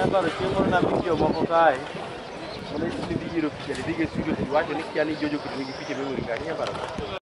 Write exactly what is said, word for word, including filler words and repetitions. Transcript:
paro chieng' moro nabinjo moko kae. Mane ni dhi yiro picha ni dhi ge studio to wacho ni kia ni Jojo Kid nigi picha memory kanyo, inya paro.